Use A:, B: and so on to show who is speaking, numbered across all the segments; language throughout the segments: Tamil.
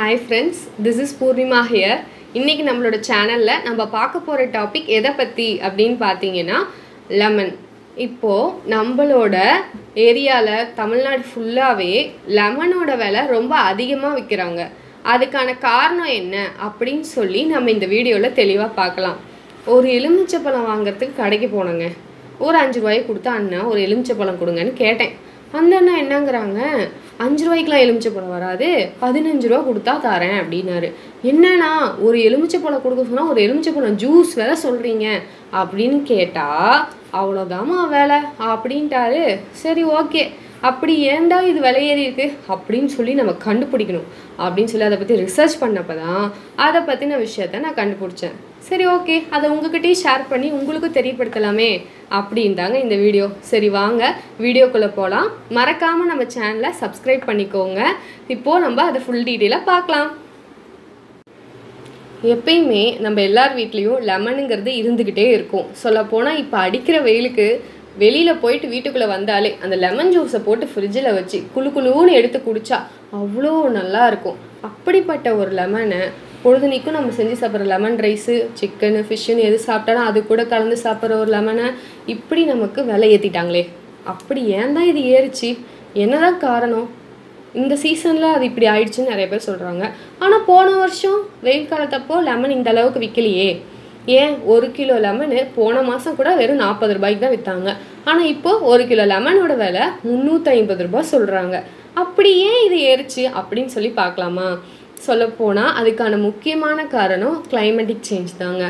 A: Hi friends, this is Purnima here. இன்னைக்கு நம்மளோட சேனல்ல நம்ம பார்க்க போற டாபிக் எதை பத்தி அப்படினு பாத்தீங்கன்னா லெமன். இப்போ நம்மளோட ஏரியால தமிழ்நாடு ஃபுல்லாவே லெமனோட விலை ரொம்ப அதிகமா விக்கிறாங்க. அதுக்கான காரணம் என்ன அப்படினு சொல்லி நம்ம இந்த வீடியோல தெளிவா பார்க்கலாம். ஒரு எலுமிச்சை பழம் வாங்குறதுக்கு கடைக்கு போனங்க. ஒரு 5 ரூபாய் கொடுத்து அண்ணா ஒரு எலுமிச்சை பழம் கொடுங்கன்னு கேட்டேன். அந்த அண்ணா என்னங்கறாங்க 5 ரூபாய்க்குலாம் எலுமிச்சை பழம் வராது 15 ரூபாய் கொடுத்தா தரேன் அப்படினாரு. என்னன்னா ஒரு எலுமிச்சை பழம் கொடுக்க சொன்னா ஒரு எலுமிச்சை பழம் ஜூஸ் வேற சொல்றீங்க அப்படினு கேட்டா அவ்வளவுதாமா வேலை அப்படின்ட்டாரு. சரி ஓகே, அப்படி ஏன்டா இது விலை ஏறி இருக்கு அப்படின்னு சொல்லி நம்ம கண்டுபிடிக்கணும் அப்படின்னு சொல்லி அதை பற்றி ரிசர்ச் பண்ணப்பதான் அதை பற்றின விஷயத்த நான் கண்டுபிடிச்சேன். சரி ஓகே, அதை உங்ககிட்டயே ஷேர் பண்ணி உங்களுக்கும் தெரியப்படுத்தலாமே அப்படின்தாங்க இந்த வீடியோ. சரி வாங்க வீடியோக்குள்ளே போகலாம். மறக்காமல் நம்ம சேனலை சப்ஸ்கிரைப் பண்ணிக்கோங்க. இப்போது நம்ம அதை ஃபுல் டீட்டெயிலாக பார்க்கலாம். எப்பயுமே நம்ம எல்லார் வீட்லேயும் லெமனுங்கிறது இருந்துக்கிட்டே இருக்கும். சொல்லப்போனால் இப்போ அடிக்கிற வெயிலுக்கு வெளியில் போயிட்டு வீட்டுக்குள்ளே வந்தாலே அந்த லெமன் ஜூஸை போட்டு ஃப்ரிட்ஜில் வச்சு குளுன்னு எடுத்து குடித்தா அவ்வளோ நல்லா இருக்கும். அப்படிப்பட்ட ஒரு லெமனை பொழுதுனிக்கும் நம்ம செஞ்சு சாப்பிட்ற லெமன் ரைஸு, சிக்கனு, ஃபிஷ்ஷுன்னு எது சாப்பிட்டாலும் அது கூட கலந்து சாப்பிட்ற ஒரு லெமனை இப்படி நமக்கு விலை ஏற்றிட்டாங்களே. அப்படி ஏன் தான் இது ஏறிச்சு, என்னதான் காரணம்? இந்த சீசனில் அது இப்படி ஆயிடுச்சுன்னு நிறைய பேர் சொல்கிறாங்க. ஆனால் போன வருஷம் வெயில் காலத்தப்போ லெமன் இந்த அளவுக்கு விற்கலையே. ஏன் 1 கிலோ லெமனு போன மாதம் கூட வெறும் 40 ரூபாய்க்கு தான் விற்றாங்க. ஆனால் இப்போது 1 கிலோ லெமனோட விலை 350 ரூபாய் சொல்கிறாங்க. அப்படி ஏன் இது ஏறிச்சு அப்படின்னு சொல்லி பார்க்கலாமா? சொல்லப்போனால் அதுக்கான முக்கியமான காரணம் கிளைமேட்டிக் சேஞ்ச் தாங்க.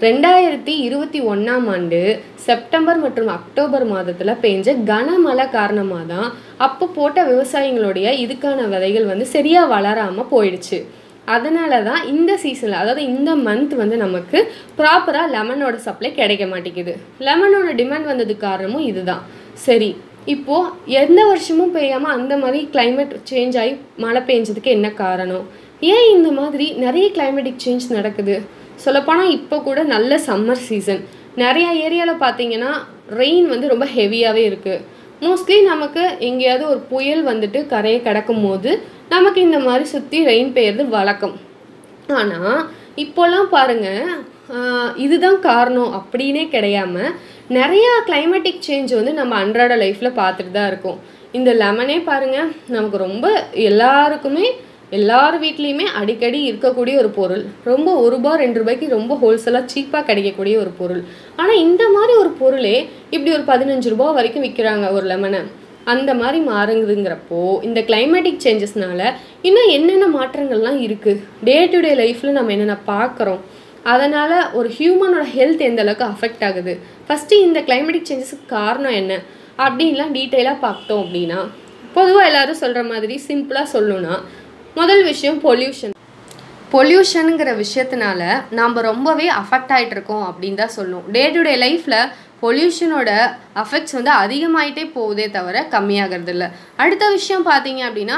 A: 2021ஆம் ஆண்டு செப்டம்பர் மற்றும் அக்டோபர் மாதத்தில் பெஞ்ச கனமழை காரணமாக தான் அப்போ போட்ட விவசாயிகளுடைய இதுக்கான விதைகள் சரியாக வளராமல் போயிடுச்சு. அதனால தான் இந்த சீசனில், அதாவது இந்த மந்த் நமக்கு ப்ராப்பராக லெமனோட சப்ளை கிடைக்க மாட்டேங்குது. லெமனோட டிமாண்ட் வந்ததுக்கு காரணமும் இதுதான். சரி, இப்போது எந்த வருஷமும் பெய்யாமல் அந்த மாதிரி கிளைமேட் சேஞ்ச் ஆகி மழை பெஞ்சதுக்கு என்ன காரணம்? ஏன் இந்த மாதிரி நிறைய கிளைமேட்டிக் சேஞ்ச் நடக்குது? சொல்லப்போனால் இப்போ கூட நல்ல சம்மர் சீசன். நிறையா ஏரியாவில் பார்த்தீங்கன்னா ரெயின் ரொம்ப ஹெவியாகவே இருக்குது. மோஸ்ட்லி நமக்கு எங்கேயாவது ஒரு புயல் கரையை கடக்கும் போது நமக்கு இந்த மாதிரி சுற்றி ரெயின் பெய்யறது வழக்கம். ஆனால் இப்போலாம் பாருங்கள், இதுதான் காரணம் அப்படின்னே கிடையாமல் நிறையா கிளைமேட்டிக் சேஞ்ச் நம்ம அன்றாட லைஃப்பில் பார்த்துட்டு தான் இருக்கோம். இந்த லெமனே பாருங்கள், நமக்கு ரொம்ப எல்லாருக்குமே எல்லார் வீட்லேயுமே அடிக்கடி இருக்கக்கூடிய ஒரு பொருள். ரொம்ப 1 ரூபாய் 2 ரூபாய்க்கு ரொம்ப ஹோல்சேலாக சீப்பாக கிடைக்கக்கூடிய ஒரு பொருள். ஆனால் இந்த மாதிரி ஒரு பொருளே இப்படி ஒரு 15 ரூபாய் வரைக்கும் விற்கிறாங்க ஒரு லெமனை. அந்த மாதிரி மாறுங்குதுங்கிறப்போ இந்த கிளைமேட்டிக் சேஞ்சஸ்னால இன்னும் என்னென்ன மாற்றங்கள்லாம் இருக்குது, டே டு டே லைஃப்பில் நம்ம என்னென்ன பார்க்குறோம், அதனால் ஒரு ஹியூமனோட ஹெல்த் எந்த அளவுக்கு அஃபெக்ட் ஆகுது, ஃபஸ்ட்டு இந்த கிளைமேட்டிக் சேஞ்சஸுக்கு காரணம் என்ன அப்படின்லாம் டீட்டெயிலாக பார்த்தோம் அப்படின்னா, பொதுவாக எல்லோரும் சொல்கிற மாதிரி சிம்பிளாக சொல்லணும்னா முதல் விஷயம் பொல்யூஷனுங்கிற விஷயத்தினால நாம் ரொம்பவே அஃபெக்ட் ஆகிட்டு இருக்கோம் அப்படின்னு தான் சொல்லுவோம். டே டு டே லைஃப்பில் பொல்யூஷனோட அஃபெக்ட்ஸ் அதிகமாகிட்டே போகுதே தவிர கம்மியாகிறது இல்லை. அடுத்த விஷயம் பார்த்தீங்க அப்படின்னா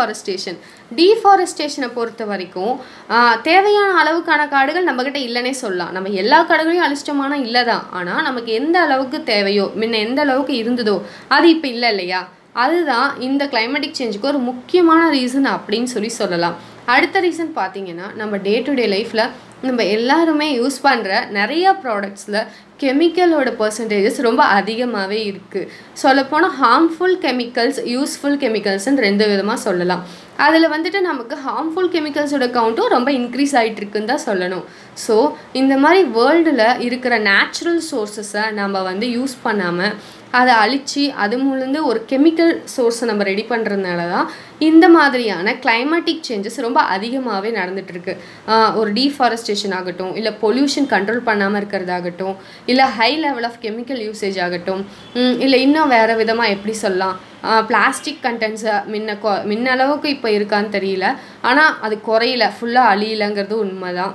A: டீஃபாரஸ்டேஷனை பொறுத்த வரைக்கும் தேவையான அளவுக்கான காடுகள் நம்மக்கிட்ட இல்லைன்னே சொல்லலாம். நம்ம எல்லா காடுகளையும் அழிச்சிட்டோமானா இல்லை தான். ஆனால் நமக்கு எந்த அளவுக்கு தேவையோ, முன்ன எந்த அளவுக்கு இருந்ததோ அது இப்போ இல்லை இல்லையா? அதுதான் இந்த கிளைமேட்டிக் சேஞ்சுக்கு ஒரு முக்கியமான ரீசன் அப்படின்னு சொல்லலாம். அடுத்த ரீசன் பார்த்தீங்கன்னா நம்ம டே டு டே லைஃப்பில் நம்ம எல்லாருமே யூஸ் பண்ணுற நிறையா ப்ராடக்ட்ஸில் கெமிக்கலோட பர்சன்டேஜஸ் ரொம்ப அதிகமாகவே இருக்குது. சொல்லப்போனால் ஹார்ம்ஃபுல் கெமிக்கல்ஸ், யூஸ்ஃபுல் கெமிக்கல்ஸ்ன்னு 2 விதமாக சொல்லலாம். அதில் நமக்கு ஹார்ம்ஃபுல் கெமிக்கல்ஸோட கவுண்ட்டும் ரொம்ப இன்க்ரீஸ் ஆகிட்டு இருக்குன்னு தான் சொல்லணும். ஸோ இந்த மாதிரி வேர்ல்டில் இருக்கிற நேச்சுரல் சோர்ஸஸை நம்ம யூஸ் பண்ணாமல் அதை அழித்து அது மூலந்து ஒரு கெமிக்கல் சோர்ஸை நம்ம ரெடி பண்ணுறதுனால தான் இந்த மாதிரியான கிளைமேட்டிக் சேஞ்சஸ் ரொம்ப அதிகமாகவே நடந்துகிட்ருக்கு. ஒரு டீஃபாரஸ்டேஷன் ஆகட்டும், இல்லை பொல்யூஷன் கண்ட்ரோல் பண்ணாமல் இருக்கிறதாகட்டும், இல்லை high level of chemical usage ஆகட்டும், இல்லை இன்னும் வேறு விதமாக எப்படி சொல்லலாம், பிளாஸ்டிக் கண்டென்ட்ஸை முன்ன அளவுக்கு இப்போ இருக்கான்னு தெரியல, ஆனால் அது குறையில, ஃபுல்லாக அழியலைங்கிறது உண்மை தான்.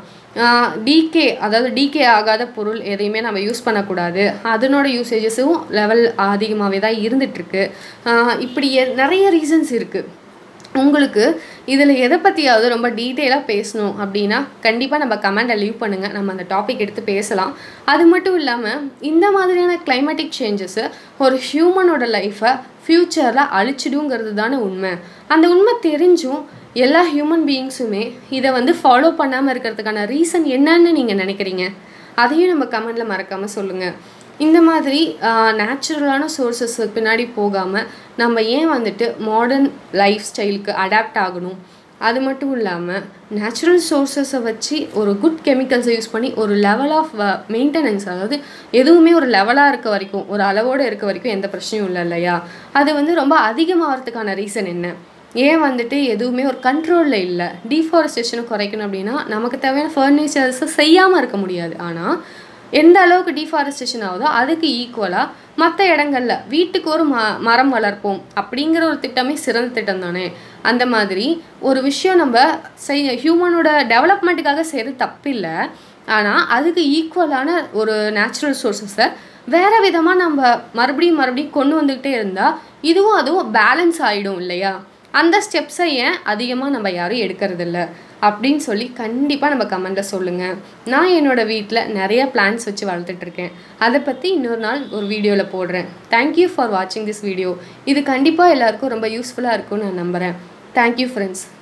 A: டீகே ஆகாத பொருள் எதையுமே நம்ம யூஸ் பண்ணக்கூடாது. அதனோட யூசேஜஸும் லெவல் அதிகமாகவே தான் இருந்துகிட்ருக்கு. இப்படி நிறைய ரீசன்ஸ் இருக்குது. உங்களுக்கு இதில் எதை பற்றியாவது ரொம்ப டீட்டெயிலாக பேசணும் அப்படின்னா கண்டிப்பாக நம்ம கமெண்ட்டை லீவ் பண்ணுங்கள். நம்ம அந்த டாபிக் எடுத்து பேசலாம். அது மட்டும் இல்லாமல் இந்த மாதிரியான கிளைமேட்டிக் சேஞ்சஸு ஒரு ஹியூமனோட லைஃப்பை ஃப்யூச்சரில் அழிச்சிடுங்கிறது தானே உண்மை. அந்த உண்மை தெரிஞ்சும் எல்லா ஹியூமன் பீயிங்ஸுமே இதை வந்து ஃபாலோ பண்ணாமல் இருக்கிறதுக்கான ரீசன் என்னன்னு நீங்கள் நினைக்கிறீங்க? அதையும் நம்ம கமெண்டில் மறக்காமல் சொல்லுங்கள். இந்த மாதிரி நேச்சுரலான சோர்ஸஸ் பின்னாடி போகாமல் நம்ம ஏன் வந்துட்டு மாடர்ன் லைஃப் ஸ்டைலுக்கு அடாப்ட் ஆகணும்? அது மட்டும் இல்லாமல் நேச்சுரல் சோர்ஸஸை வச்சு ஒரு குட் கெமிக்கல்ஸை யூஸ் பண்ணி ஒரு லெவல் ஆஃப் மெயின்டெனன்ஸ், அதாவது எதுவுமே ஒரு லெவலாக இருக்க வரைக்கும், ஒரு அளவோடு இருக்க வரைக்கும் எந்த பிரச்சனையும் இல்லை இல்லையா? அது வந்து ரொம்ப அதிகமாகிறதுக்கான ரீசன் என்ன? ஏன் வந்துட்டு எதுவுமே ஒரு கண்ட்ரோலில் இல்லை? டீஃபாரஸ்டேஷனை குறைக்கணும் அப்படின்னா நமக்கு தேவையான ஃபர்னிச்சர்ஸை செய்யாமல் இருக்க முடியாது. ஆனால் எந்த அளவுக்கு டீஃபாரஸ்டேஷன் ஆகுதோ அதுக்கு ஈக்குவலாக மற்ற இடங்களில் வீட்டுக்கு ஒரு மரம் வளர்ப்போம் அப்படிங்கிற ஒரு திட்டமே சிறந்த திட்டம் தானே. அந்த மாதிரி ஒரு விஷயம் நம்ம ஹியூமனோட டெவலப்மெண்ட்டுக்காக செய்கிறது தப்பில்லை. ஆனால் அதுக்கு ஈக்குவலான ஒரு நேச்சுரல் சோர்ஸஸை வேறு விதமாக நம்ம மறுபடியும் கொண்டு வந்துக்கிட்டே இருந்தால் அதுவும் பேலன்ஸ் ஆகிடும் இல்லையா? அந்த ஸ்டெப்ஸை ஏன் அதிகமாக நம்ம யாரும் எடுக்கிறதில்ல அப்படின்னு சொல்லி கண்டிப்பாக நம்ம கமெண்ட்டில் சொல்லுங்கள். நான் என்னோடய வீட்டில் நிறைய பிளான்ஸ் வச்சு வளர்த்துட்ருக்கேன். அதை பற்றி இன்னொரு நாள் ஒரு வீடியோவில் போடுறேன். தேங்க்யூ ஃபார் வாட்சிங் திஸ் வீடியோ. இது கண்டிப்பாக எல்லாருக்கும் ரொம்ப யூஸ்ஃபுல்லாக இருக்கும்னு நான் நம்புகிறேன். Thank you friends.